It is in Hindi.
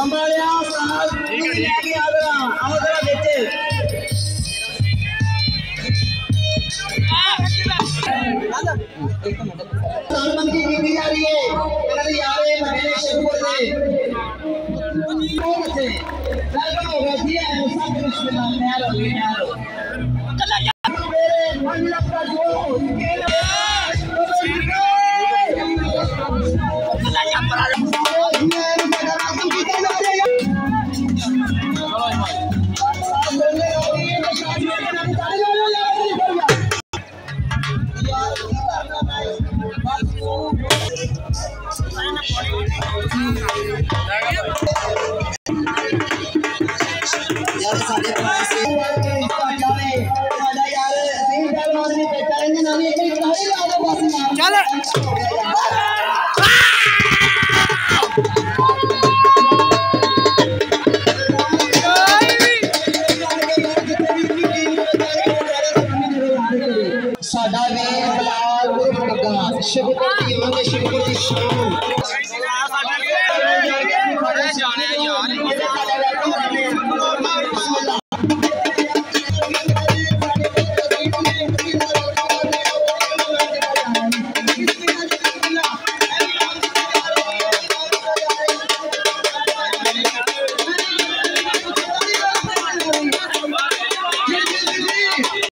संभालिया लेके आ जरा आओ जरा बेटे सालमन की गिनती जा रही है कलर यारे महीने शुरू हो गए से वेलकम हो गया जी सब बिस्मिल्लाह यार हो चला यार मेरे मन का जो चला यार चल